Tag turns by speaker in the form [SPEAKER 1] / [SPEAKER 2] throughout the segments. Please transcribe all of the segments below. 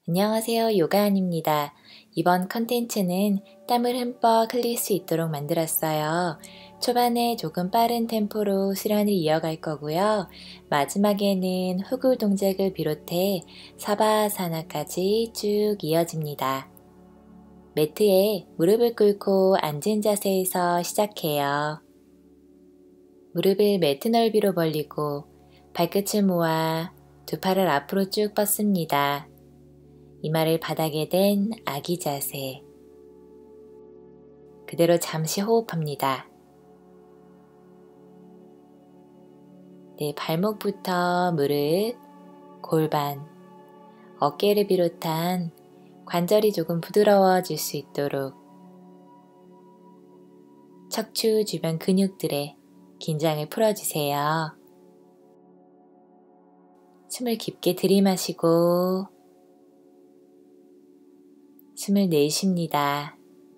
[SPEAKER 1] 안녕하세요. 요가안입니다. 이번 컨텐츠는 땀을 흠뻑 흘릴 수 있도록 만들었어요. 초반에 조금 빠른 템포로 수련을 이어갈 거고요. 마지막에는 후굴 동작을 비롯해 사바사나까지 쭉 이어집니다. 매트에 무릎을 꿇고 앉은 자세에서 시작해요. 무릎을 매트 넓이로 벌리고 발끝을 모아 두 팔을 앞으로 쭉 뻗습니다. 이마를 바닥에 댄 아기 자세. 그대로 잠시 호흡합니다. 네, 발목부터 무릎, 골반, 어깨를 비롯한 관절이 조금 부드러워질 수 있도록 척추 주변 근육들의 긴장을 풀어주세요. 숨을 깊게 들이마시고 숨을 내쉽니다.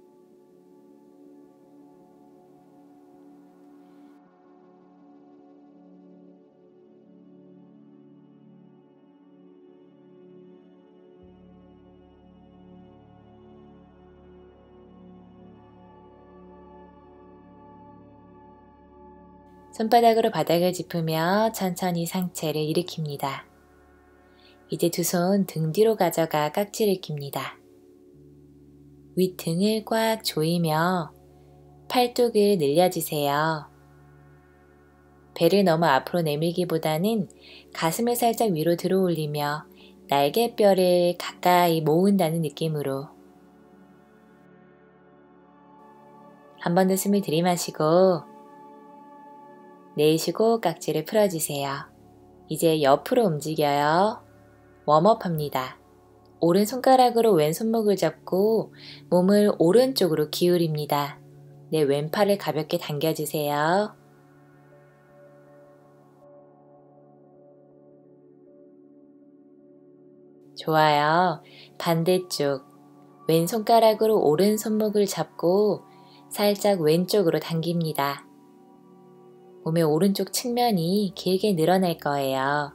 [SPEAKER 1] 손바닥으로 바닥을 짚으며 천천히 상체를 일으킵니다. 이제 두 손 등 뒤로 가져가 깍지를 낍니다. 윗등을 꽉 조이며 팔뚝을 늘려주세요. 배를 너무 앞으로 내밀기보다는 가슴을 살짝 위로 들어 올리며 날개뼈를 가까이 모은다는 느낌으로 한 번 더 숨을 들이마시고 내쉬고 깍지를 풀어주세요. 이제 옆으로 움직여요. 웜업합니다. 오른손가락으로 왼손목을 잡고 몸을 오른쪽으로 기울입니다. 내 왼팔을 가볍게 당겨주세요. 좋아요. 반대쪽 왼손가락으로 오른손목을 잡고 살짝 왼쪽으로 당깁니다. 몸의 오른쪽 측면이 길게 늘어날 거예요.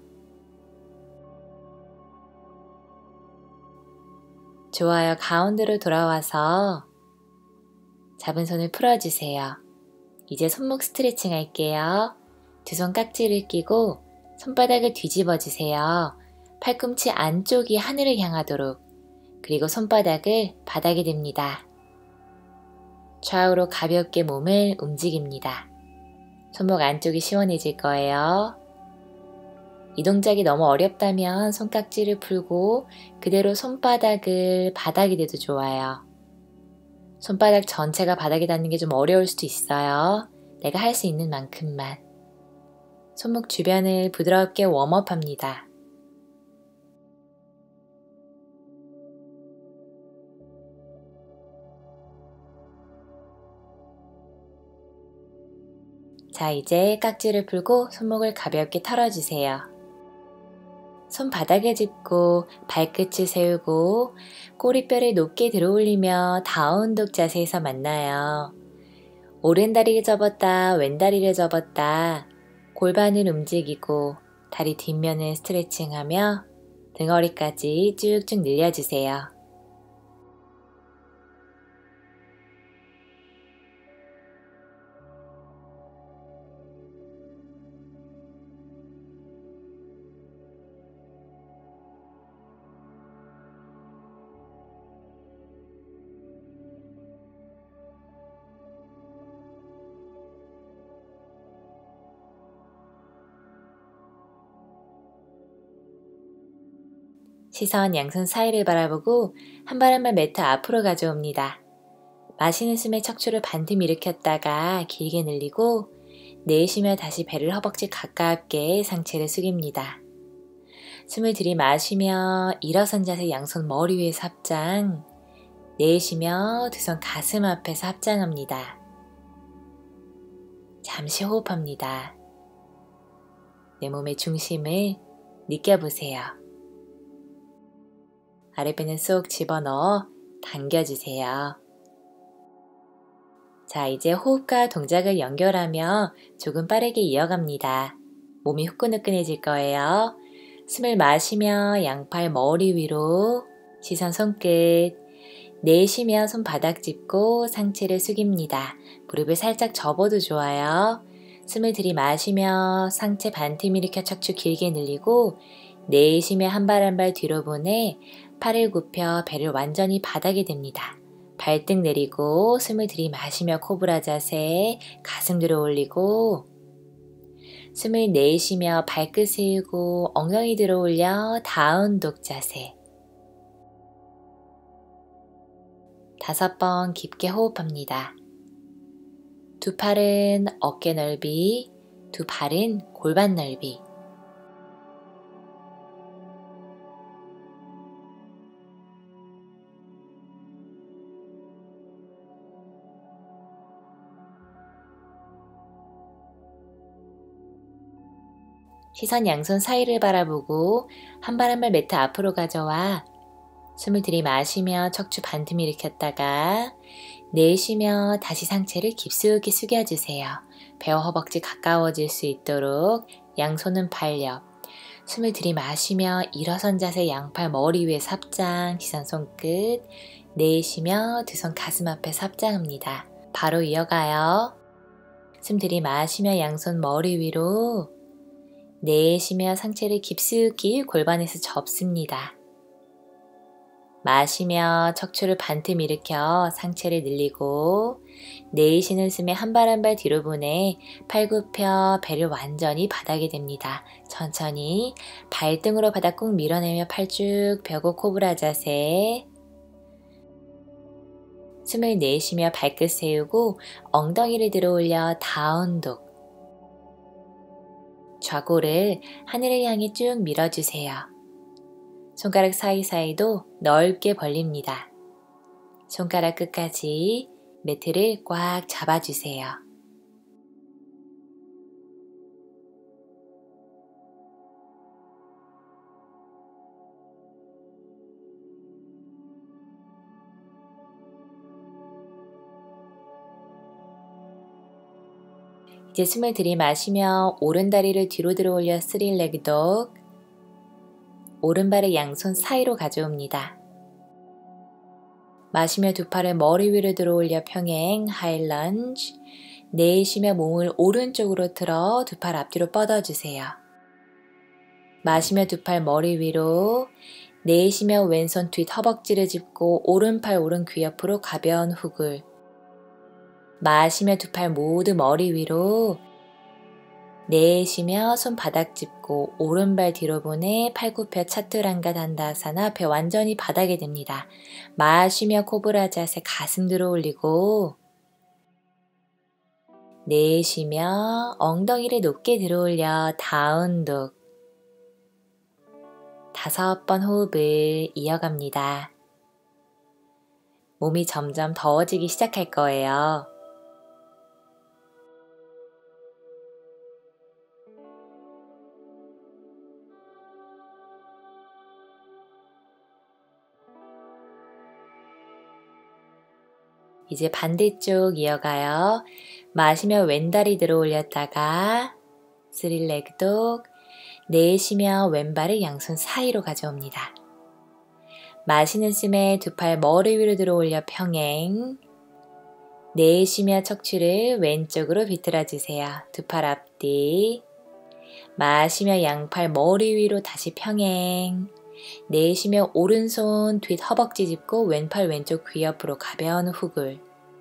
[SPEAKER 1] 좋아요. 가운데로 돌아와서 잡은 손을 풀어주세요. 이제 손목 스트레칭 할게요. 두 손 깍지를 끼고 손바닥을 뒤집어 주세요. 팔꿈치 안쪽이 하늘을 향하도록, 그리고 손바닥을 바닥에 댑니다. 좌우로 가볍게 몸을 움직입니다. 손목 안쪽이 시원해질 거예요. 이 동작이 너무 어렵다면 손깍지를 풀고 그대로 손바닥을 바닥에 대도 좋아요. 손바닥 전체가 바닥에 닿는 게 좀 어려울 수도 있어요. 내가 할 수 있는 만큼만. 손목 주변을 부드럽게 웜업합니다. 자, 이제 깍지를 풀고 손목을 가볍게 털어주세요. 손바닥에 짚고 발끝을 세우고 꼬리뼈를 높게 들어 올리며 다운독 자세에서 만나요. 오른 다리를 접었다, 왼 다리를 접었다, 골반을 움직이고 다리 뒷면을 스트레칭하며 등허리까지 쭉쭉 늘려주세요. 시선 양손 사이를 바라보고 한 발 한 발 매트 앞으로 가져옵니다. 마시는 숨에 척추를 반틈 일으켰다가 길게 늘리고 내쉬며 다시 배를 허벅지 가깝게 상체를 숙입니다. 숨을 들이마시며 일어선 자세 양손 머리 위에서 합장, 내쉬며 두 손 가슴 앞에서 합장합니다. 잠시 호흡합니다. 내 몸의 중심을 느껴보세요. 아랫배는 쏙 집어넣어 당겨주세요. 자, 이제 호흡과 동작을 연결하며 조금 빠르게 이어갑니다. 몸이 후끈후끈해질 거예요. 숨을 마시며 양팔 머리 위로 시선 손끝. 내쉬며 손바닥 짚고 상체를 숙입니다. 무릎을 살짝 접어도 좋아요. 숨을 들이마시며 상체 반틈 일으켜 척추 길게 늘리고 내쉬며 한 발 한 발 뒤로 보내 팔을 굽혀 배를 완전히 바닥에 댑니다. 발등 내리고 숨을 들이마시며 코브라 자세, 가슴 들어 올리고 숨을 내쉬며 발끝 세우고 엉덩이 들어 올려 다운독 자세. 5번 깊게 호흡합니다. 두 팔은 어깨 넓이, 두 발은 골반 넓이. 시선 양손 사이를 바라보고 한 발 한 발 매트 앞으로 가져와 숨을 들이마시며 척추 반틈 일으켰다가 내쉬며 다시 상체를 깊숙이 숙여주세요. 배와 허벅지 가까워질 수 있도록 양손은 발 옆. 숨을 들이마시며 일어선 자세 양팔 머리 위에 삽장, 시선 손끝. 내쉬며 두 손 가슴 앞에 삽장합니다. 바로 이어가요. 숨 들이마시며 양손 머리 위로. 내쉬며 상체를 깊숙이 골반에서 접습니다. 마시며 척추를 반틈 일으켜 상체를 늘리고 내쉬는 숨에 한 발 한 발 뒤로 보내 팔 굽혀 배를 완전히 바닥에 댑니다. 천천히 발등으로 바닥 꾹 밀어내며 팔 쭉 펴고 코브라 자세. 숨을 내쉬며 발끝 세우고 엉덩이를 들어 올려 다운독. 좌골을 하늘을 향해 쭉 밀어주세요. 손가락 사이사이도 넓게 벌립니다. 손가락 끝까지 매트를 꽉 잡아주세요. 이제 숨을 들이마시며 오른다리를 뒤로 들어 올려 스릴레그 독. 오른발을 양손 사이로 가져옵니다. 마시며 두 팔을 머리 위로 들어 올려 평행 하이런지. 내쉬며 몸을 오른쪽으로 틀어 두 팔 앞뒤로 뻗어주세요. 마시며 두 팔 머리 위로. 내쉬며 왼손 뒷 허벅지를 짚고 오른팔 오른 귀 옆으로 가벼운 후글. 마시며 두 팔 모두 머리 위로. 내쉬며 손바닥 짚고 오른발 뒤로 보내 팔 굽혀 차투랑가 단다사나 배 완전히 바닥에 댑니다. 마시며 코브라 자세 가슴 들어 올리고 내쉬며 엉덩이를 높게 들어 올려 다운독. 5번 호흡을 이어갑니다. 몸이 점점 더워지기 시작할 거예요. 이제 반대쪽 이어가요. 마시며 왼다리 들어 올렸다가 스릴레그 독. 내쉬며 왼발을 양손 사이로 가져옵니다. 마시는 숨에 두 팔 머리 위로 들어 올려 평행. 내쉬며 척추를 왼쪽으로 비틀어 주세요. 두 팔 앞뒤. 마시며 양팔 머리 위로 다시 평행. 내쉬며 오른손 뒷 허벅지 짚고 왼팔 왼쪽 귀 옆으로 가벼운 후글.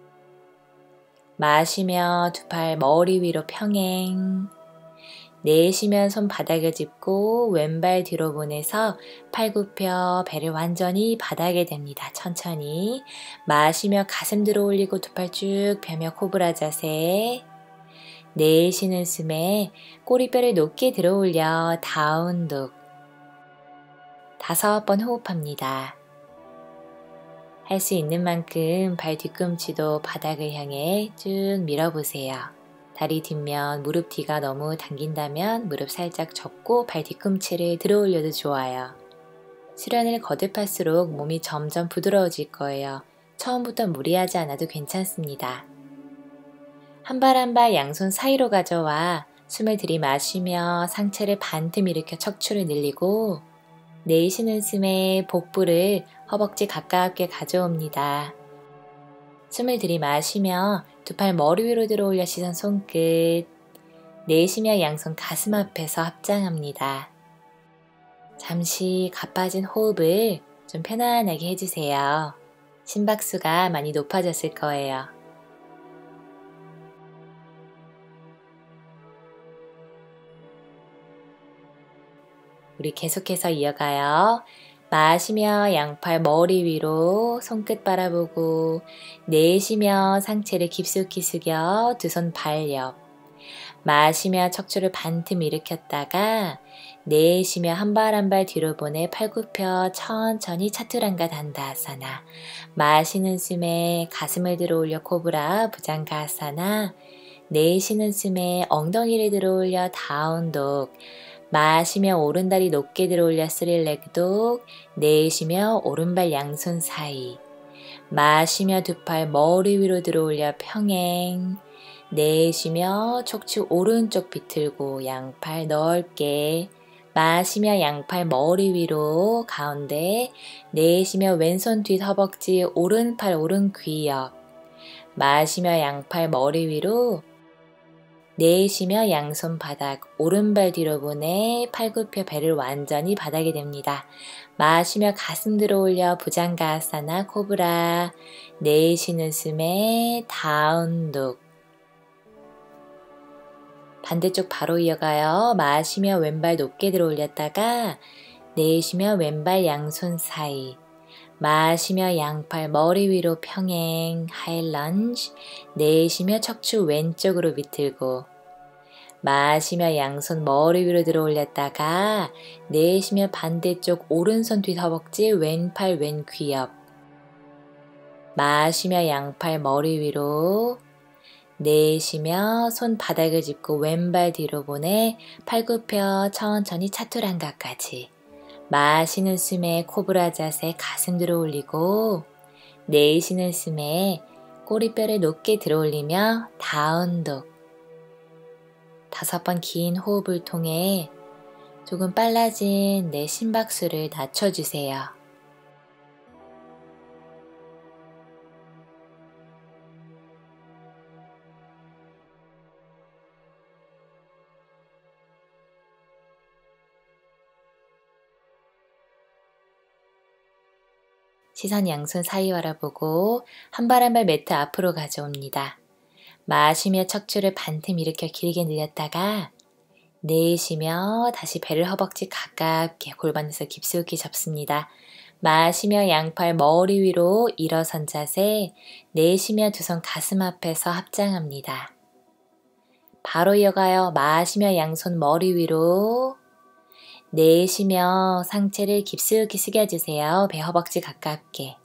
[SPEAKER 1] 마시며 두 팔 머리 위로 평행. 내쉬면 손바닥을 짚고 왼발 뒤로 보내서 팔 굽혀 배를 완전히 바닥에 댑니다. 천천히 마시며 가슴 들어 올리고 두 팔 쭉 펴며 코브라 자세. 내쉬는 숨에 꼬리뼈를 높게 들어 올려 다운독. 5번 호흡합니다. 할 수 있는 만큼 발 뒤꿈치도 바닥을 향해 쭉 밀어보세요. 다리 뒷면, 무릎 뒤가 너무 당긴다면 무릎 살짝 접고 발 뒤꿈치를 들어 올려도 좋아요. 수련을 거듭할수록 몸이 점점 부드러워질 거예요. 처음부터 무리하지 않아도 괜찮습니다. 한 발 한 발 양손 사이로 가져와 숨을 들이마시며 상체를 반틈 일으켜 척추를 늘리고 내쉬는 숨에 복부를 허벅지 가깝게 가져옵니다. 숨을 들이마시며 두 팔 머리 위로 들어올려 시선 손끝, 내쉬며 양손 가슴 앞에서 합장합니다. 잠시 가빠진 호흡을 좀 편안하게 해주세요. 심박수가 많이 높아졌을 거예요. 우리 계속해서 이어가요. 마시며 양팔 머리 위로 손끝 바라보고 내쉬며 상체를 깊숙이 숙여 두 손 발 옆. 마시며 척추를 반틈 일으켰다가 내쉬며 한 발 한 발 뒤로 보내 팔 굽혀 천천히 차투란가 단다아사나. 마시는 숨에 가슴을 들어 올려 코브라 부장가아사나. 내쉬는 숨에 엉덩이를 들어 올려 다운독. 마시며 오른다리 높게 들어 올려 스릴렉독. 내쉬며 오른발 양손 사이. 마시며 두 팔 머리 위로 들어 올려 평행. 내쉬며 척추 오른쪽 비틀고 양팔 넓게. 마시며 양팔 머리 위로 가운데. 내쉬며 왼손 뒷 허벅지 오른팔 오른 귀 옆. 마시며 양팔 머리 위로. 내쉬며 양손 바닥 오른발 뒤로 보내 팔 굽혀 배를 완전히 바닥에 댑니다. 마시며 가슴 들어 올려 부장가아사나 코브라. 내쉬는 숨에 다운독. 반대쪽 바로 이어가요. 마시며 왼발 높게 들어 올렸다가 내쉬며 왼발 양손 사이. 마시며 양팔 머리 위로 평행 하이런지. 내쉬며 척추 왼쪽으로 비틀고. 마시며 양손 머리 위로 들어 올렸다가 내쉬며 반대쪽 오른손 뒷 허벅지 왼팔 왼 귀 옆. 마시며 양팔 머리 위로. 내쉬며 손 바닥을 짚고 왼발 뒤로 보내 팔 굽혀 천천히 차투란가까지. 마시는 숨에 코브라 자세 가슴 들어 올리고. 내쉬는 숨에 꼬리뼈를 높게 들어 올리며 다운독. 5번 긴 호흡을 통해 조금 빨라진 내 심박수를 낮춰주세요. 시선 양손 사이 바라보고 한 발 한 발 매트 앞으로 가져옵니다. 마시며 척추를 반틈 일으켜 길게 늘렸다가 내쉬며 다시 배를 허벅지 가깝게 골반에서 깊숙이 접습니다. 마시며 양팔 머리 위로 일어선 자세, 내쉬며 두 손 가슴 앞에서 합장합니다. 바로 이어가요. 마시며 양손 머리 위로. 내쉬며 상체를 깊숙이 숙여주세요. 배 허벅지 가깝게.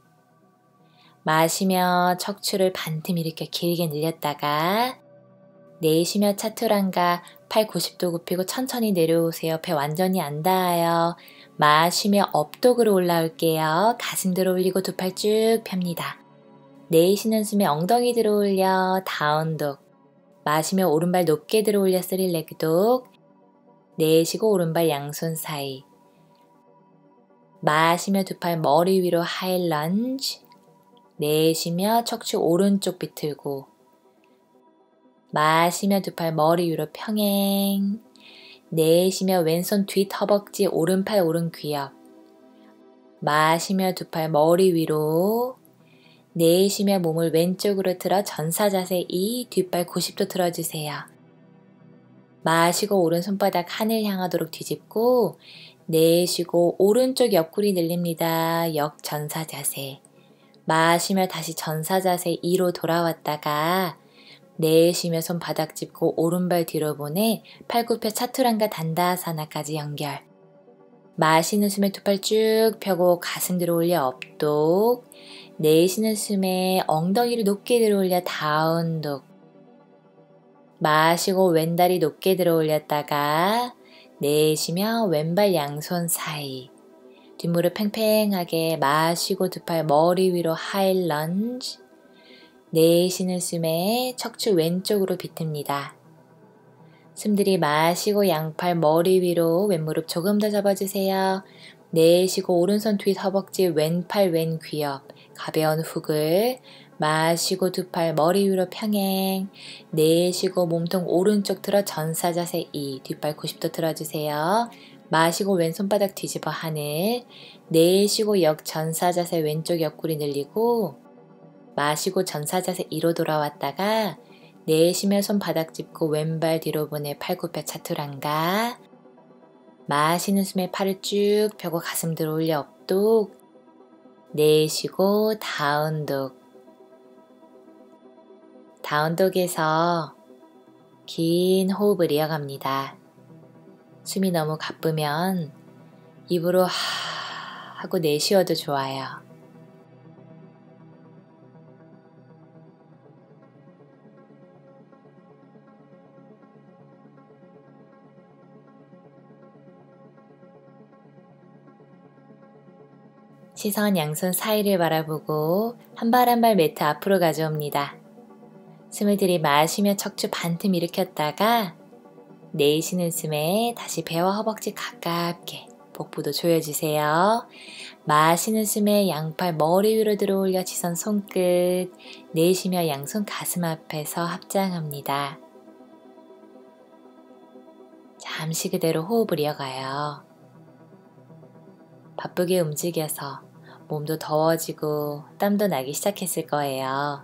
[SPEAKER 1] 마시며 척추를 반틈 일으켜 길게 늘렸다가 내쉬며 차투란가 팔 90도 굽히고 천천히 내려오세요. 배 완전히 안 닿아요. 마시며 업독으로 올라올게요. 가슴 들어 올리고 두 팔 쭉 펴니다. 내쉬는 숨에 엉덩이 들어 올려 다운독. 마시며 오른발 높게 들어 올려 스릴렉독. 내쉬고 오른발 양손 사이. 마시며 두 팔 머리 위로 하이런지. 내쉬며 척추 오른쪽 비틀고. 마시며 두 팔 머리 위로 평행. 내쉬며 왼손 뒷 허벅지 오른팔 오른 귀 옆. 마시며 두 팔 머리 위로. 내쉬며 몸을 왼쪽으로 틀어 전사 자세 2, 뒷발 90도 틀어주세요. 마시고 오른 손바닥 하늘 향하도록 뒤집고 내쉬고 오른쪽 옆구리 늘립니다. 역전사 자세. 마시며 다시 전사 자세 2로 돌아왔다가 내쉬며 손 바닥 짚고 오른발 뒤로 보내 팔 굽혀 차투란가 단다아사나까지 연결. 마시는 숨에 두 팔 쭉 펴고 가슴 들어 올려 업독. 내쉬는 숨에 엉덩이를 높게 들어 올려 다운독. 마시고 왼다리 높게 들어 올렸다가 내쉬며 왼발 양손 사이. 뒷무릎 팽팽하게 마시고 두 팔 머리 위로 하이런지. 내쉬는 숨에 척추 왼쪽으로 비틉니다. 숨들이 마시고 양팔 머리 위로 왼무릎 조금 더 접어주세요. 내쉬고 오른손 뒷 허벅지 왼팔 왼 귀엽 가벼운 훅을 마시고 두 팔 머리 위로 평행 내쉬고 몸통 오른쪽 틀어 전사 자세 2 뒷발 90도 틀어주세요. 마시고 왼손바닥 뒤집어 하늘 내쉬고 역 전사 자세 왼쪽 옆구리 늘리고 마시고 전사 자세 2로 돌아왔다가 내쉬며 손바닥 짚고 왼발 뒤로 보내 팔굽혀 차투란가 마시는 숨에 팔을 쭉 펴고 가슴 들어 올려 업독 내쉬고 다운독 다운독에서 긴 호흡을 이어갑니다. 숨이 너무 가쁘면 입으로 하 하고 내쉬어도 좋아요. 시선 양손 사이를 바라보고 한 발 한 발 매트 앞으로 가져옵니다. 숨을 들이마시며 척추 반틈 일으켰다가 내쉬는 숨에 다시 배와 허벅지 가깝게 복부도 조여주세요. 마시는 숨에 양팔 머리 위로 들어올려 지선 손끝 내쉬며 양손 가슴 앞에서 합장합니다. 잠시 그대로 호흡을 이어가요. 바쁘게 움직여서 몸도 더워지고 땀도 나기 시작했을 거예요.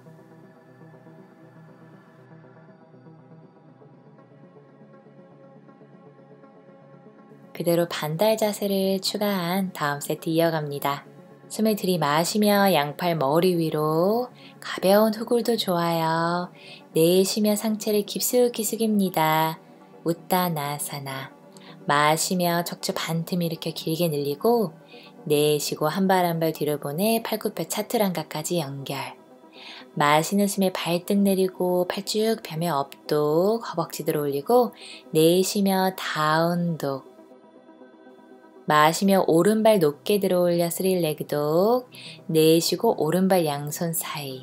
[SPEAKER 1] 그대로 반달 자세를 추가한 다음 세트 이어갑니다. 숨을 들이마시며 양팔 머리 위로 가벼운 후굴도 좋아요. 내쉬며 상체를 깊숙이 숙입니다. 우따나사나 마시며 척추 반틈 일으켜 길게 늘리고 내쉬고 한 발 한 발 뒤로 보내 팔굽혀 차투란가까지 연결 마시는 숨에 발등 내리고 팔 쭉 펴며 업독 허벅지 들어 올리고 내쉬며 다운독 마시며 오른발 높게 들어 올려 스릴레그독 내쉬고 오른발 양손 사이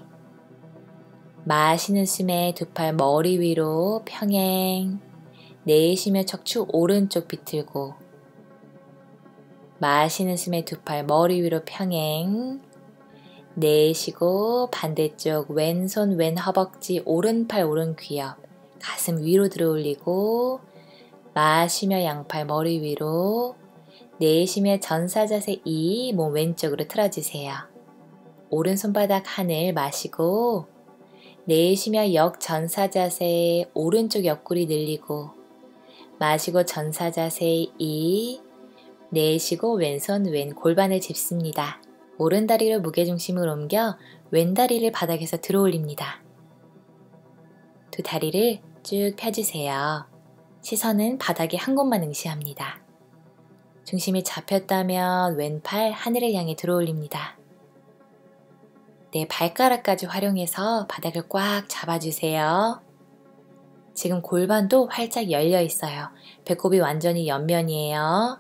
[SPEAKER 1] 마시는 숨에 두 팔 머리 위로 평행 내쉬며 척추 오른쪽 비틀고 마시는 숨에 두 팔 머리 위로 평행 내쉬고 반대쪽 왼손 왼 허벅지 오른팔 오른 귀엽 가슴 위로 들어 올리고 마시며 양팔 머리 위로 내쉬며 전사 자세 2 몸 왼쪽으로 틀어주세요. 오른손바닥 하늘 마시고 내쉬며 역 전사 자세 오른쪽 옆구리 늘리고 마시고 전사 자세 2 내쉬고 왼손 왼 골반을 짚습니다. 오른 다리로 무게중심을 옮겨 왼 다리를 바닥에서 들어 올립니다. 두 다리를 쭉 펴주세요. 시선은 바닥에 한 곳만 응시합니다. 중심이 잡혔다면 왼팔 하늘을 향해 들어 올립니다. 네 발가락까지 활용해서 바닥을 꽉 잡아주세요. 지금 골반도 활짝 열려 있어요. 배꼽이 완전히 옆면이에요.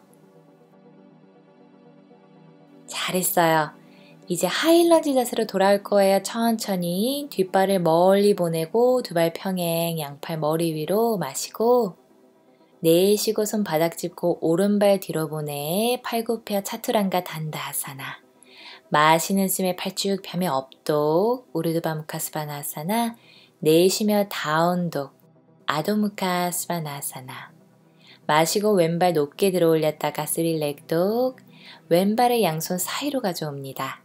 [SPEAKER 1] 잘했어요. 이제 하일런지 자세로 돌아올 거예요. 천천히 뒷발을 멀리 보내고 두 발 평행 양팔 머리 위로 마시고 내쉬고 손 바닥 짚고 오른발 뒤로 보내 팔굽혀 차투란가 단다하사나 마시는 숨에 팔 쭉 펴며 업독 우르드바무카 스바나하사나 내쉬며 다운독 아도무카 스바나하사나 마시고 왼발 높게 들어 올렸다가 스릴렉독 왼발을 양손 사이로 가져옵니다.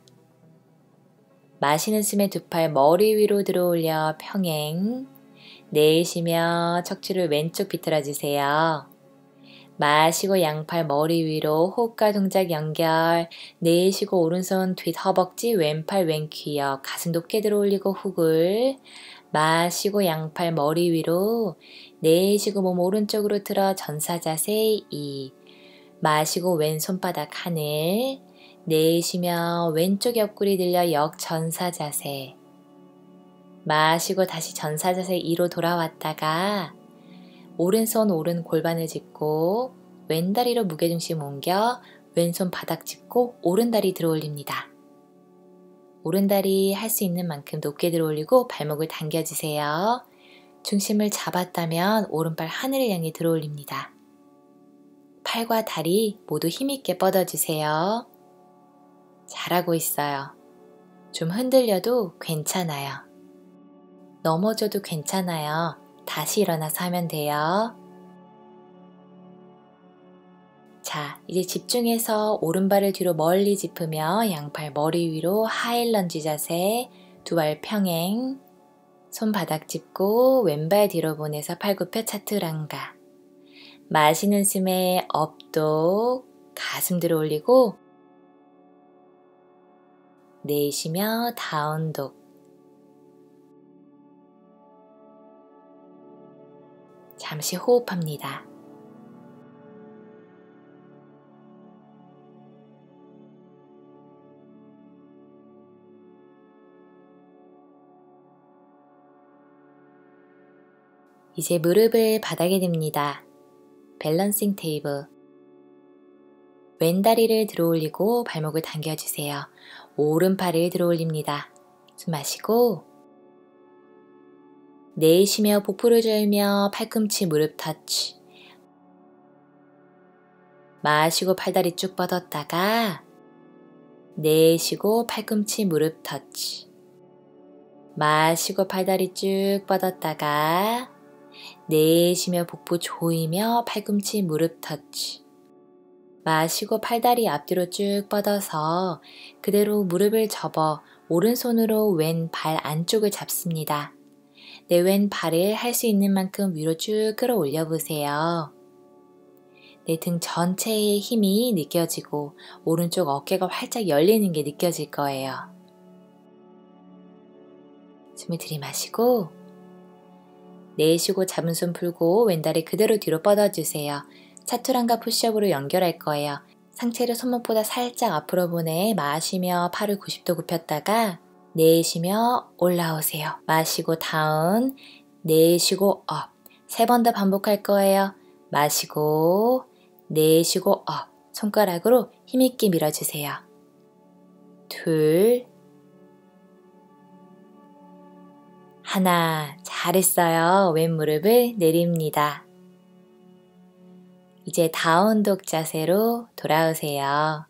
[SPEAKER 1] 마시는 숨에 두 팔 머리 위로 들어 올려 평행 내쉬며 척추를 왼쪽 비틀어주세요. 마시고 양팔 머리 위로 호흡과 동작 연결 내쉬고 오른손 뒷 허벅지 왼팔 왼 귀엽 가슴 높게 들어 올리고 훅을 마시고 양팔 머리 위로 내쉬고 몸 오른쪽으로 틀어 전사 자세 2 마시고 왼 손바닥 하늘 내쉬며 왼쪽 옆구리 들려 역 전사 자세 마시고 다시 전사 자세 2로 돌아왔다가 오른손 오른 골반을 짚고 왼다리로 무게중심 옮겨 왼손 바닥 짚고 오른다리 들어 올립니다. 오른다리 할 수 있는 만큼 높게 들어 올리고 발목을 당겨주세요. 중심을 잡았다면 오른발 하늘을 향해 들어 올립니다. 팔과 다리 모두 힘있게 뻗어주세요. 잘하고 있어요. 좀 흔들려도 괜찮아요. 넘어져도 괜찮아요. 다시 일어나서 하면 돼요. 자, 이제 집중해서 오른발을 뒤로 멀리 짚으며 양팔 머리 위로 하일런지 자세, 두 발 평행, 손바닥 짚고 왼발 뒤로 보내서 팔굽혀 차투랑가. 마시는 숨에 업독, 가슴 들어 올리고 내쉬며 다운독. 잠시 호흡합니다. 이제 무릎을 바닥에 댑니다. 밸런싱 테이블. 왼다리를 들어 올리고 발목을 당겨주세요. 오른팔을 들어 올립니다. 숨 마시고 내쉬며 복부를 조이며 팔꿈치 무릎 터치. 마시고 팔다리 쭉 뻗었다가 내쉬고 팔꿈치 무릎 터치. 마시고 팔다리 쭉 뻗었다가 내쉬며 복부 조이며 팔꿈치 무릎 터치. 마시고 팔다리 앞뒤로 쭉 뻗어서 그대로 무릎을 접어 오른손으로 왼 발 안쪽을 잡습니다. 내 왼 발을 할 수 있는 만큼 위로 쭉 끌어올려 보세요. 내 등 전체의 힘이 느껴지고 오른쪽 어깨가 활짝 열리는 게 느껴질 거예요. 숨을 들이마시고 내쉬고 잡은 손 풀고 왼다리 그대로 뒤로 뻗어주세요. 차투랑가 푸시업으로 연결할 거예요. 상체를 손목보다 살짝 앞으로 보내 마시며 팔을 90도 굽혔다가 내쉬며 올라오세요. 마시고 다운, 내쉬고 업. 3번 더 반복할 거예요. 마시고 내쉬고 업. 손가락으로 힘있게 밀어주세요. 둘, 하나. 잘했어요. 왼 무릎을 내립니다. 이제 다운독 자세로 돌아오세요.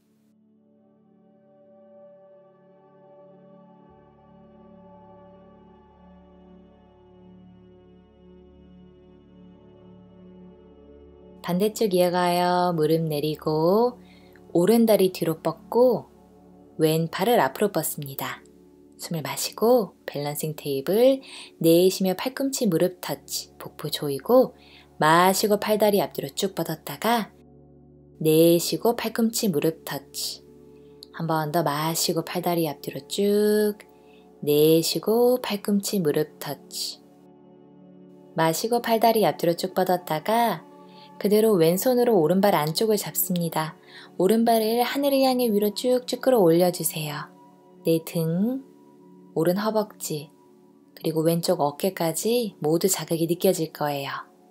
[SPEAKER 1] 반대쪽 이어가요. 무릎 내리고 오른다리 뒤로 뻗고 왼팔을 앞으로 뻗습니다. 숨을 마시고 밸런싱 테이블, 내쉬며 팔꿈치 무릎 터치, 복부 조이고 마시고 팔다리 앞뒤로 쭉 뻗었다가 내쉬고 팔꿈치 무릎 터치. 한 번 더 마시고 팔다리 앞뒤로 쭉, 내쉬고 팔꿈치 무릎 터치. 마시고 팔다리 앞뒤로 쭉 뻗었다가 그대로 왼손으로 오른발 안쪽을 잡습니다. 오른발을 하늘을 향해 위로 쭉쭉 끌어 올려주세요. 내 등, 오른 허벅지, 그리고 왼쪽 어깨까지 모두 자극이 느껴질 거예요.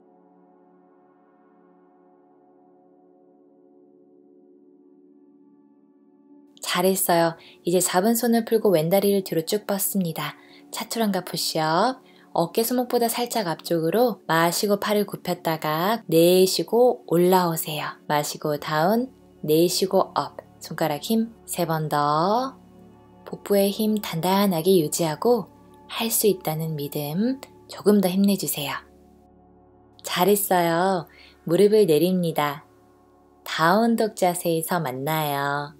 [SPEAKER 1] 잘했어요. 이제 잡은 손을 풀고 왼다리를 뒤로 쭉 뻗습니다. 차투랑가 푸시업. 어깨 손목보다 살짝 앞쪽으로 마시고 팔을 굽혔다가 내쉬고 올라오세요. 마시고 다운, 내쉬고 업. 손가락 힘 3번 더. 복부의 힘 단단하게 유지하고 할 수 있다는 믿음 조금 더 힘내주세요. 잘했어요. 무릎을 내립니다. 다운독 자세에서 만나요.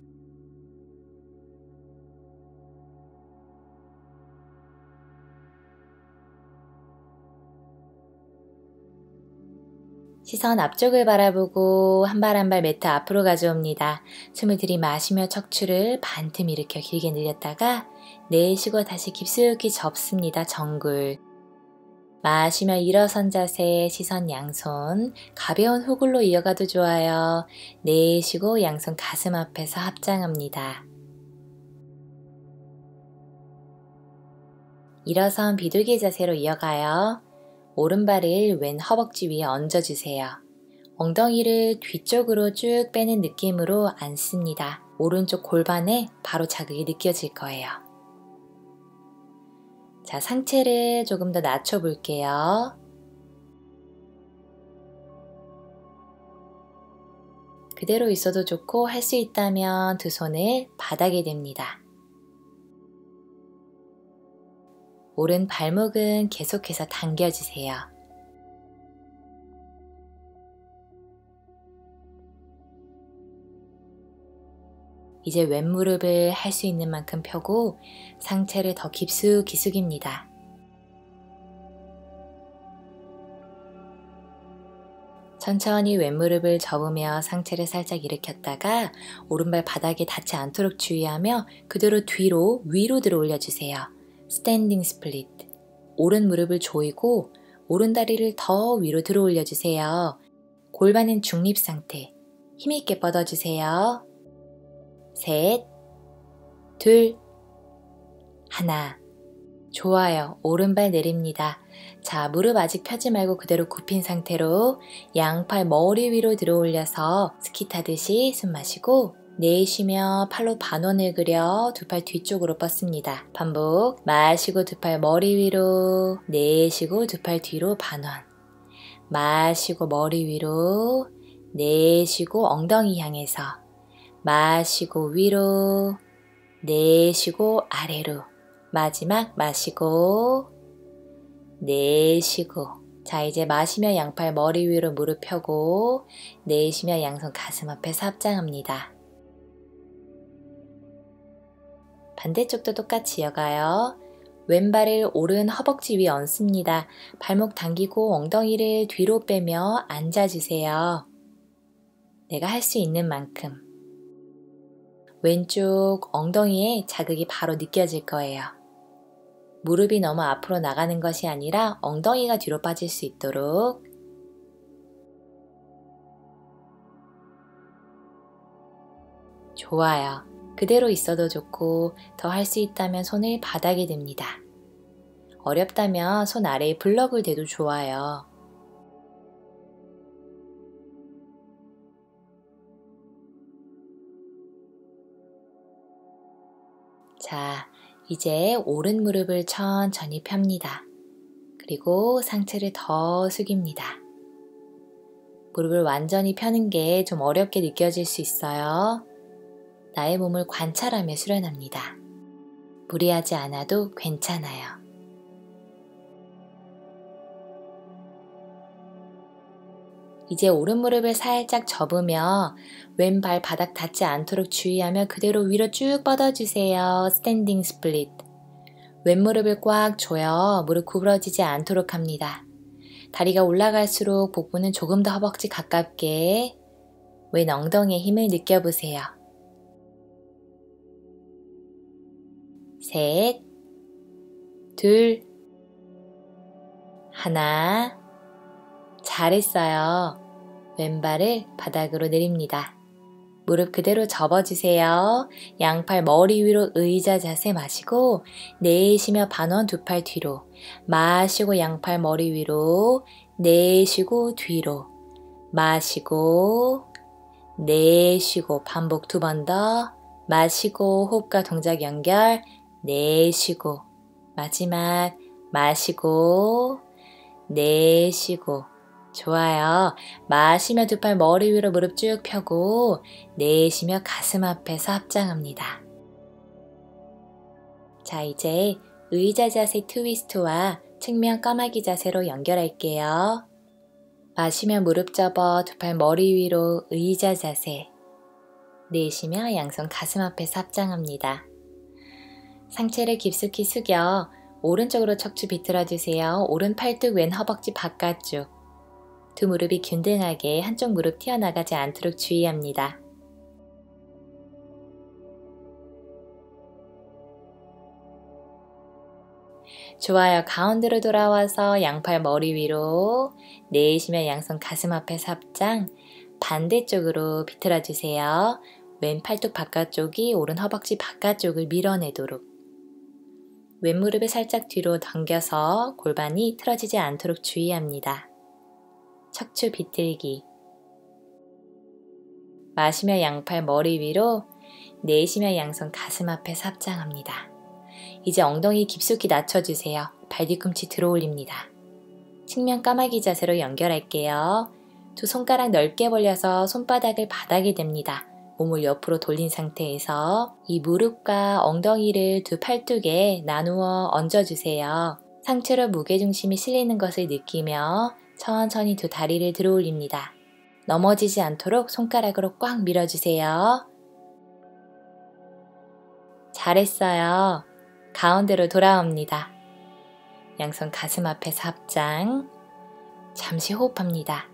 [SPEAKER 1] 시선 앞쪽을 바라보고 한 발 한 발 매트 앞으로 가져옵니다. 숨을 들이마시며 척추를 반틈 일으켜 길게 늘렸다가 내쉬고 다시 깊숙이 접습니다. 정굴. 마시며 일어선 자세, 시선 양손, 가벼운 호글로 이어가도 좋아요. 내쉬고 양손 가슴 앞에서 합장합니다. 일어선 비둘기 자세로 이어가요. 오른발을 왼 허벅지 위에 얹어주세요. 엉덩이를 뒤쪽으로 쭉 빼는 느낌으로 앉습니다. 오른쪽 골반에 바로 자극이 느껴질 거예요. 자, 상체를 조금 더 낮춰볼게요. 그대로 있어도 좋고 할 수 있다면 두 손을 바닥에 댑니다. 오른 발목은 계속해서 당겨주세요. 이제 왼무릎을 할 수 있는 만큼 펴고 상체를 더 깊숙이 숙입니다. 천천히 왼무릎을 접으며 상체를 살짝 일으켰다가 오른발 바닥에 닿지 않도록 주의하며 그대로 뒤로 위로 들어 올려주세요. 스탠딩 스플릿. 오른 무릎을 조이고 오른 다리를 더 위로 들어 올려주세요. 골반은 중립 상태. 힘있게 뻗어주세요. 셋, 둘, 하나. 좋아요. 오른발 내립니다. 자, 무릎 아직 펴지 말고 그대로 굽힌 상태로 양팔 머리 위로 들어 올려서 스키 타듯이 숨 마시고 내쉬며 팔로 반원을 그려 두 팔 뒤쪽으로 뻗습니다. 반복. 마시고 두 팔 머리 위로, 내쉬고 두 팔 뒤로 반원. 마시고 머리 위로, 내쉬고 엉덩이 향해서. 마시고 위로, 내쉬고 아래로. 마지막 마시고 내쉬고. 자, 이제 마시며 양팔 머리 위로 무릎 펴고 내쉬며 양손 가슴 앞에서 합장합니다. 반대쪽도 똑같이 이어가요. 왼발을 오른 허벅지 위에 얹습니다. 발목 당기고 엉덩이를 뒤로 빼며 앉아주세요. 내가 할 수 있는 만큼. 왼쪽 엉덩이에 자극이 바로 느껴질 거예요. 무릎이 너무 앞으로 나가는 것이 아니라 엉덩이가 뒤로 빠질 수 있도록. 좋아요. 그대로 있어도 좋고 더 할 수 있다면 손을 바닥에 댑니다. 어렵다면 손 아래에 블럭을 대도 좋아요. 자, 이제 오른 무릎을 천천히 펴니다. 그리고 상체를 더 숙입니다. 무릎을 완전히 펴는 게 좀 어렵게 느껴질 수 있어요. 나의 몸을 관찰하며 수련합니다. 무리하지 않아도 괜찮아요. 이제 오른 무릎을 살짝 접으며 왼발 바닥 닿지 않도록 주의하며 그대로 위로 쭉 뻗어주세요. 스탠딩 스플릿. 왼무릎을 꽉 조여 무릎 구부러지지 않도록 합니다. 다리가 올라갈수록 복부는 조금 더 허벅지 가깝게. 왼 엉덩이의 힘을 느껴보세요. 셋, 둘, 하나. 잘했어요. 왼발을 바닥으로 내립니다. 무릎 그대로 접어주세요. 양팔 머리 위로 의자 자세 마시고 내쉬며 반원 두 팔 뒤로. 마시고 양팔 머리 위로. 내쉬고 뒤로. 마시고 내쉬고 반복 두 번 더. 마시고 호흡과 동작 연결. 내쉬고 마지막 마시고 내쉬고. 좋아요. 마시며 두 팔 머리 위로 무릎 쭉 펴고 내쉬며 가슴 앞에서 합장합니다. 자, 이제 의자 자세 트위스트와 측면 까마귀 자세로 연결할게요. 마시며 무릎 접어 두 팔 머리 위로 의자 자세. 내쉬며 양손 가슴 앞에서 합장합니다. 상체를 깊숙이 숙여 오른쪽으로 척추 비틀어주세요. 오른 팔뚝 왼 허벅지 바깥쪽. 두 무릎이 균등하게 한쪽 무릎 튀어나가지 않도록 주의합니다. 좋아요. 가운데로 돌아와서 양팔 머리 위로. 내쉬며 양손 가슴 앞에서 합장. 반대쪽으로 비틀어주세요. 왼 팔뚝 바깥쪽이 오른 허벅지 바깥쪽을 밀어내도록. 왼무릎을 살짝 뒤로 당겨서 골반이 틀어지지 않도록 주의합니다. 척추 비틀기. 마시며 양팔 머리 위로. 내쉬며 양손 가슴 앞에서 합장합니다. 이제 엉덩이 깊숙이 낮춰주세요. 발 뒤꿈치 들어 올립니다. 측면 까마귀 자세로 연결할게요. 두 손가락 넓게 벌려서 손바닥을 바닥에 댑니다. 몸을 옆으로 돌린 상태에서 이 무릎과 엉덩이를 두 팔뚝에 나누어 얹어주세요. 상체로 무게중심이 실리는 것을 느끼며 천천히 두 다리를 들어 올립니다. 넘어지지 않도록 손가락으로 꽉 밀어주세요. 잘했어요. 가운데로 돌아옵니다. 양손 가슴 앞에서 합장. 잠시 호흡합니다.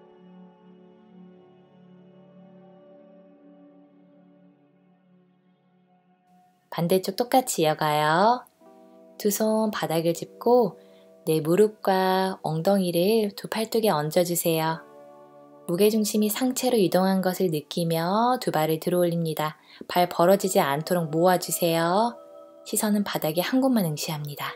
[SPEAKER 1] 반대쪽 똑같이 이어가요. 두 손 바닥을 짚고 내 무릎과 엉덩이를 두 팔뚝에 얹어주세요. 무게중심이 상체로 이동한 것을 느끼며 두 발을 들어 올립니다. 발 벌어지지 않도록 모아주세요. 시선은 바닥에 한 곳만 응시합니다.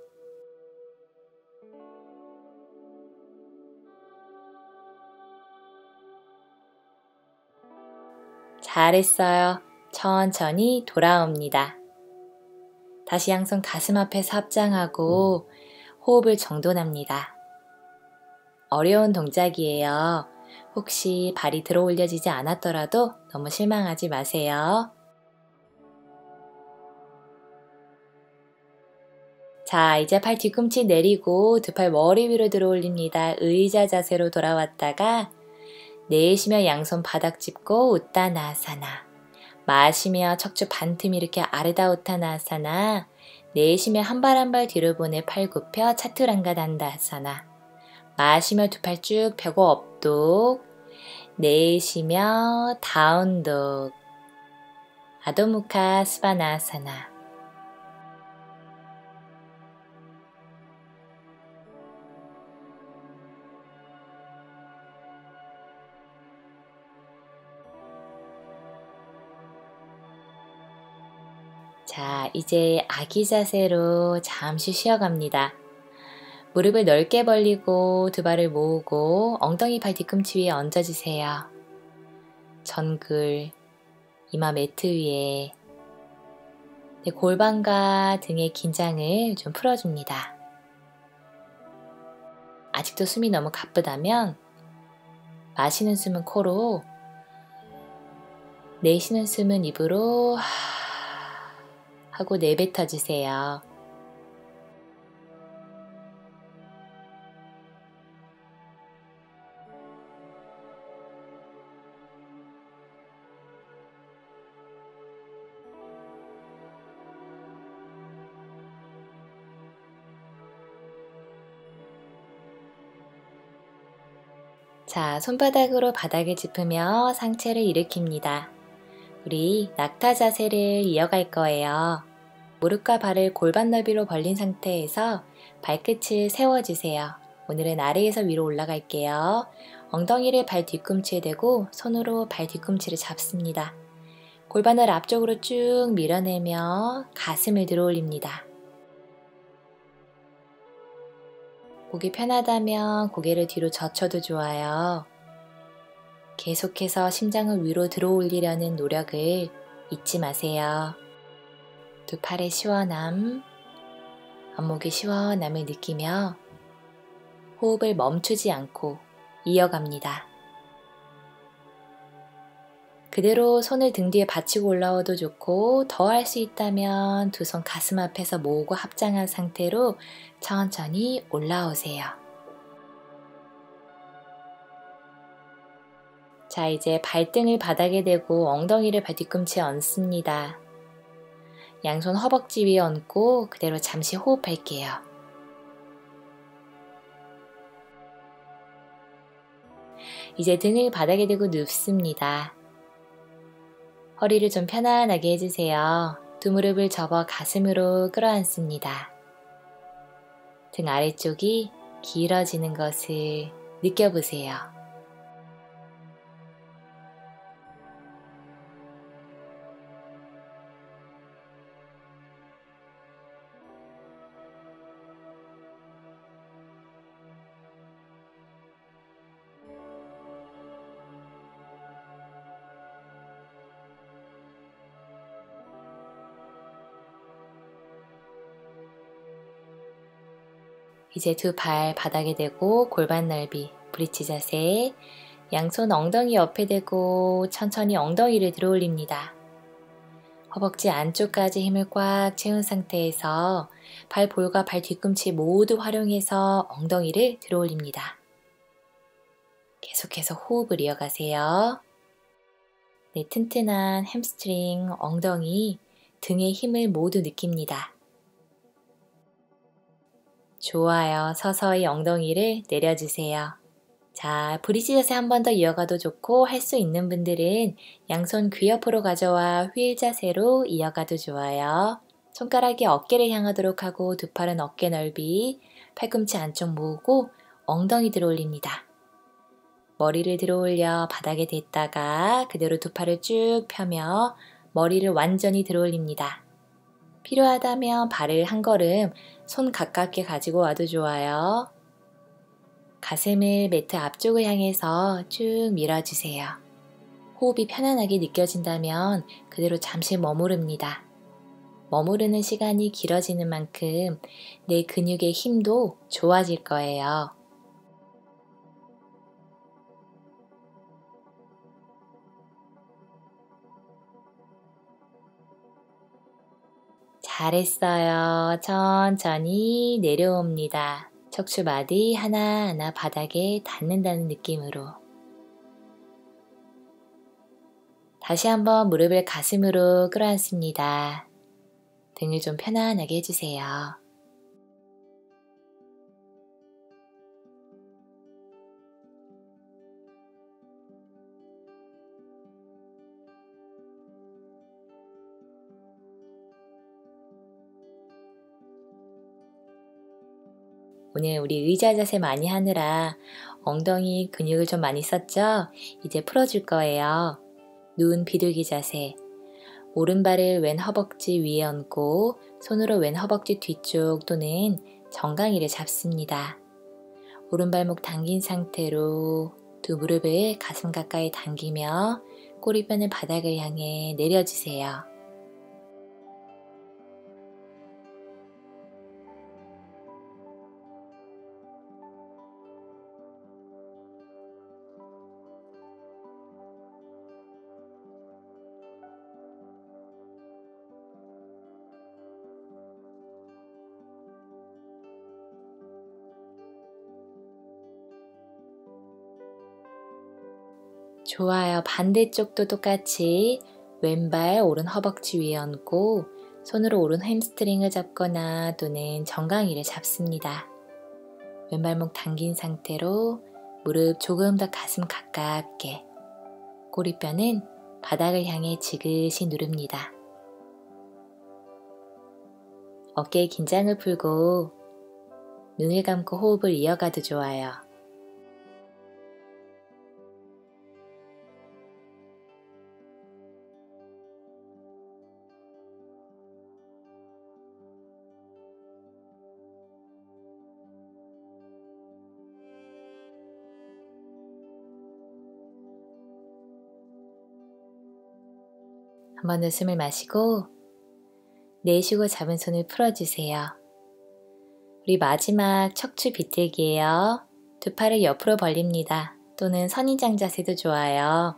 [SPEAKER 1] 잘했어요. 천천히 돌아옵니다. 다시 양손 가슴 앞에서 합장하고 호흡을 정돈합니다. 어려운 동작이에요. 혹시 발이 들어 올려지지 않았더라도 너무 실망하지 마세요. 자, 이제 팔 뒤꿈치 내리고 두 팔 머리 위로 들어 올립니다. 의자 자세로 돌아왔다가 내쉬며 양손 바닥 짚고 우타나사나. 마시며 척추 반틈 일으켜 아르다 우타나사나. 내쉬며 한 발 한 발 뒤로 보내 팔 굽혀 차투랑가 단다사나. 마시며 두 팔 쭉 펴고 업독. 내쉬며 다운독. 아도무카 스바나사나. 자, 이제 아기 자세로 잠시 쉬어갑니다. 무릎을 넓게 벌리고 두 발을 모으고 엉덩이 발 뒤꿈치 위에 얹어주세요. 전글, 이마 매트 위에 내 골반과 등의 긴장을 좀 풀어줍니다. 아직도 숨이 너무 가쁘다면 마시는 숨은 코로, 내쉬는 숨은 입으로 하고 내뱉어주세요. 자, 손바닥으로 바닥을 짚으며 상체를 일으킵니다. 우리 낙타 자세를 이어갈 거예요. 무릎과 발을 골반 너비로 벌린 상태에서 발끝을 세워주세요. 오늘은 아래에서 위로 올라갈게요. 엉덩이를 발 뒤꿈치에 대고 손으로 발 뒤꿈치를 잡습니다. 골반을 앞쪽으로 쭉 밀어내며 가슴을 들어 올립니다. 목이 편하다면 고개를 뒤로 젖혀도 좋아요. 계속해서 심장을 위로 들어 올리려는 노력을 잊지 마세요. 두 팔의 시원함, 안목의 시원함을 느끼며 호흡을 멈추지 않고 이어갑니다. 그대로 손을 등 뒤에 받치고 올라와도 좋고 더 할 수 있다면 두 손 가슴 앞에서 모으고 합장한 상태로 천천히 올라오세요. 자, 이제 발등을 바닥에 대고 엉덩이를 발 뒤꿈치에 얹습니다. 양손 허벅지 위에 얹고 그대로 잠시 호흡할게요. 이제 등을 바닥에 대고 눕습니다. 허리를 좀 편안하게 해주세요. 두 무릎을 접어 가슴으로 끌어안습니다. 등 아래쪽이 길어지는 것을 느껴보세요. 이제 두 발 바닥에 대고 골반 넓이, 브릿지 자세. 양손 엉덩이 옆에 대고 천천히 엉덩이를 들어 올립니다. 허벅지 안쪽까지 힘을 꽉 채운 상태에서 발 볼과 발 뒤꿈치 모두 활용해서 엉덩이를 들어 올립니다. 계속해서 호흡을 이어가세요. 네, 튼튼한 햄스트링, 엉덩이, 등의 힘을 모두 느낍니다. 좋아요. 서서히 엉덩이를 내려주세요. 자, 브릿지 자세 한 번 더 이어가도 좋고 할 수 있는 분들은 양손 귀 옆으로 가져와 휠 자세로 이어가도 좋아요. 손가락이 어깨를 향하도록 하고 두 팔은 어깨 넓이, 팔꿈치 안쪽 모으고 엉덩이 들어 올립니다. 머리를 들어 올려 바닥에 댔다가 그대로 두 팔을 쭉 펴며 머리를 완전히 들어 올립니다. 필요하다면 발을 한 걸음 손 가깝게 가지고 와도 좋아요. 가슴을 매트 앞쪽을 향해서 쭉 밀어주세요. 호흡이 편안하게 느껴진다면 그대로 잠시 머무릅니다. 머무르는 시간이 길어지는 만큼 내 근육의 힘도 좋아질 거예요. 잘했어요. 천천히 내려옵니다. 척추마디 하나하나 바닥에 닿는다는 느낌으로. 다시 한번 무릎을 가슴으로 끌어안습니다. 등을 좀 편안하게 해주세요. 오늘 우리 의자 자세 많이 하느라 엉덩이 근육을 좀 많이 썼죠? 이제 풀어줄 거예요. 누운 비둘기 자세. 오른발을 왼 허벅지 위에 얹고 손으로 왼 허벅지 뒤쪽 또는 정강이를 잡습니다. 오른발목 당긴 상태로 두 무릎을 가슴 가까이 당기며 꼬리뼈는 바닥을 향해 내려주세요. 좋아요. 반대쪽도 똑같이 왼발 오른 허벅지 위에 얹고 손으로 오른 햄스트링을 잡거나 또는 정강이를 잡습니다. 왼발목 당긴 상태로 무릎 조금 더 가슴 가깝게, 꼬리뼈는 바닥을 향해 지그시 누릅니다. 어깨의 긴장을 풀고 눈을 감고 호흡을 이어가도 좋아요. 한번 웃음을 마시고 내쉬고 잡은 손을 풀어주세요. 우리 마지막 척추 비틀기예요. 두 팔을 옆으로 벌립니다. 또는 선인장 자세도 좋아요.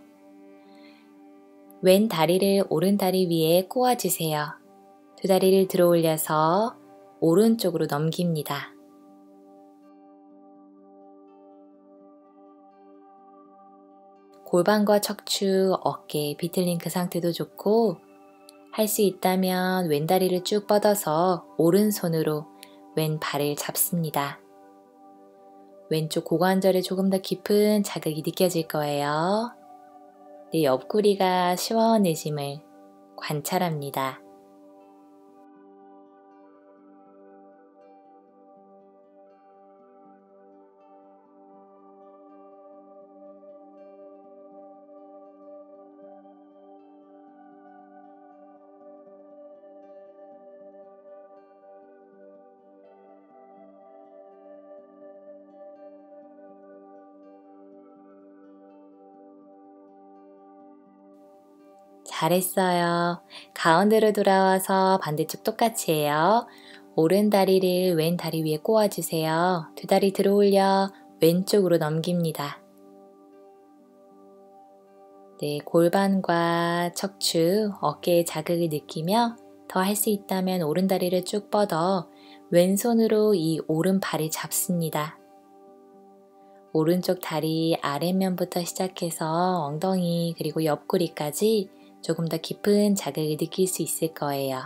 [SPEAKER 1] 왼 다리를 오른 다리 위에 꼬아주세요. 두 다리를 들어 올려서 오른쪽으로 넘깁니다. 골반과 척추, 어깨 비틀린 그 상태도 좋고 할 수 있다면 왼 다리를 쭉 뻗어서 오른손으로 왼 발을 잡습니다. 왼쪽 고관절에 조금 더 깊은 자극이 느껴질 거예요. 내 옆구리가 시원해짐을 관찰합니다. 잘했어요. 가운데로 돌아와서 반대쪽 똑같이 해요. 오른 다리를 왼 다리 위에 꼬아주세요. 두 다리 들어 올려 왼쪽으로 넘깁니다. 네, 골반과 척추, 어깨에 자극을 느끼며 더 할 수 있다면 오른다리를 쭉 뻗어 왼손으로 이 오른발을 잡습니다. 오른쪽 다리 아랫면부터 시작해서 엉덩이 그리고 옆구리까지 조금 더 깊은 자극을 느낄 수 있을 거예요.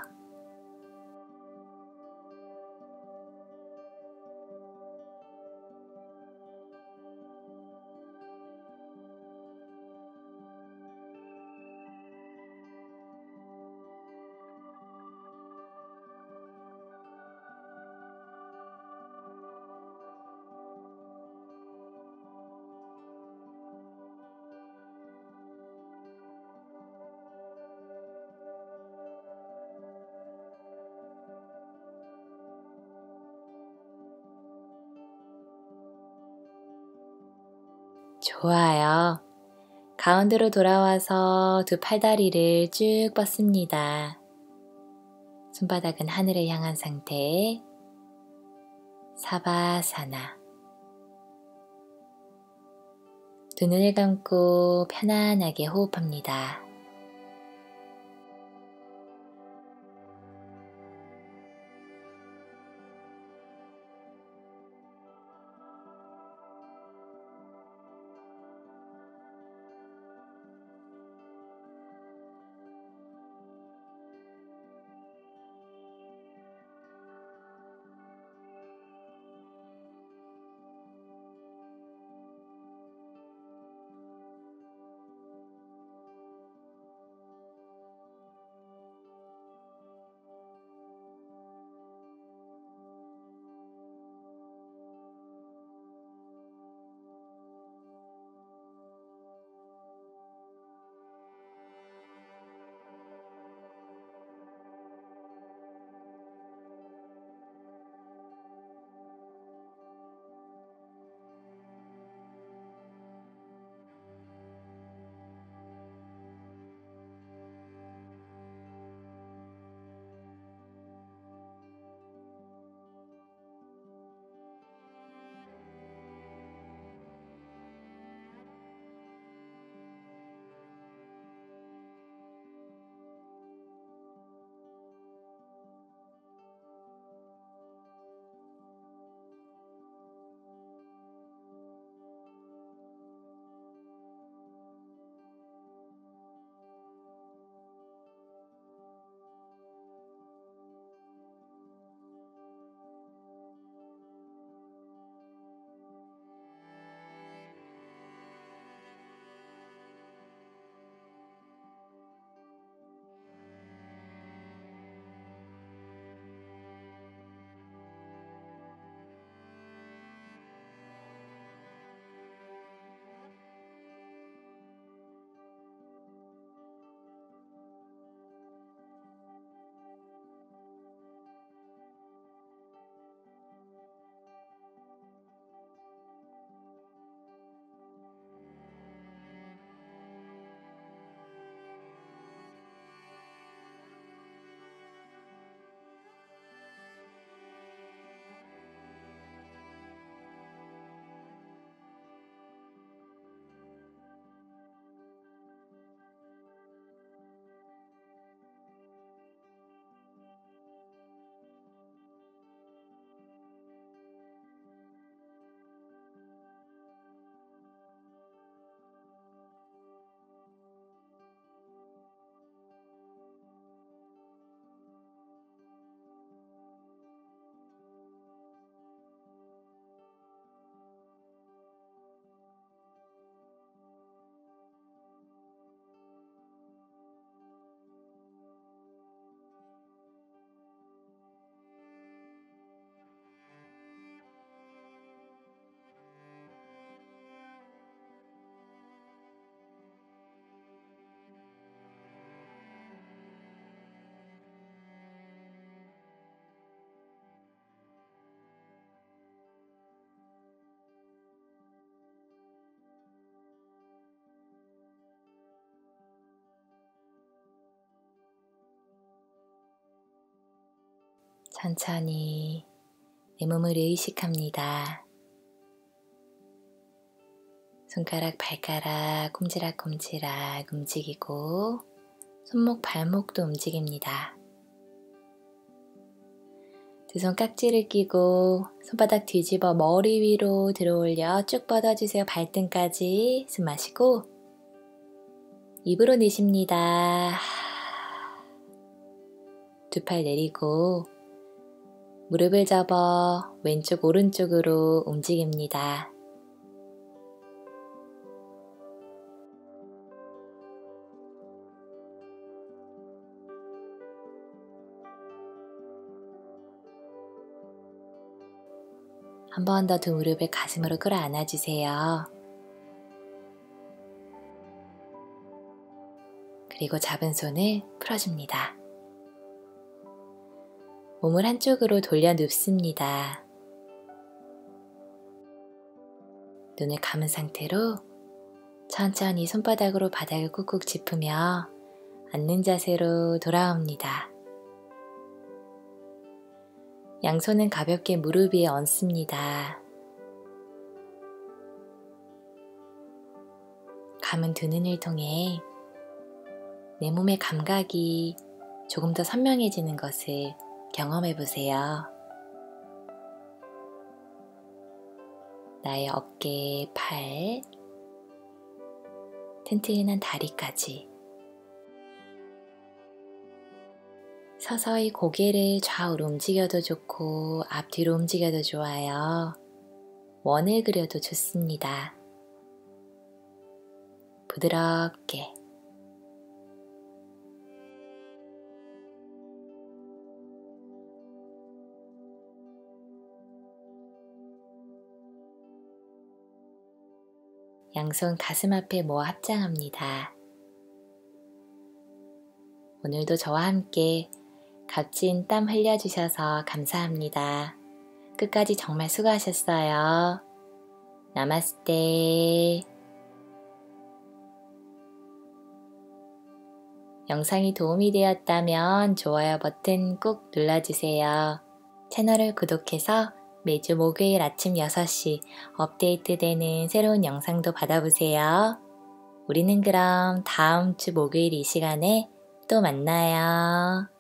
[SPEAKER 1] 좋아요. 가운데로 돌아와서 두 팔다리를 쭉 뻗습니다. 손바닥은 하늘을 향한 상태. 사바사나. 두 눈을 감고 편안하게 호흡합니다. 천천히 내 몸을 의식합니다. 손가락, 발가락 꼼지락꼼지락 움직이고 손목, 발목도 움직입니다. 두 손 깍지를 끼고 손바닥 뒤집어 머리 위로 들어올려 쭉 뻗어주세요. 발등까지. 숨 마시고 입으로 내쉽니다. 두 팔 내리고 무릎을 접어 왼쪽 오른쪽으로 움직입니다. 한 번 더 두 무릎을 가슴으로 끌어안아 주세요. 그리고 잡은 손을 풀어줍니다. 몸을 한쪽으로 돌려 눕습니다. 눈을 감은 상태로 천천히 손바닥으로 바닥을 꾹꾹 짚으며 앉는 자세로 돌아옵니다. 양손은 가볍게 무릎 위에 얹습니다. 감은 두 눈을 통해 내 몸의 감각이 조금 더 선명해지는 것을 경험해 보세요. 나의 어깨, 팔, 튼튼한 다리까지 서서히 고개를 좌우로 움직여도 좋고 앞뒤로 움직여도 좋아요. 원을 그려도 좋습니다. 부드럽게 양손 가슴 앞에 모아 합장합니다. 오늘도 저와 함께 값진 땀 흘려주셔서 감사합니다. 끝까지 정말 수고하셨어요. 나마스테. 영상이 도움이 되었다면 좋아요 버튼 꾹 눌러주세요. 채널을 구독해서 매주 목요일 아침 6시 업데이트되는 새로운 영상도 받아보세요. 우리는 그럼 다음 주 목요일 이 시간에 또 만나요.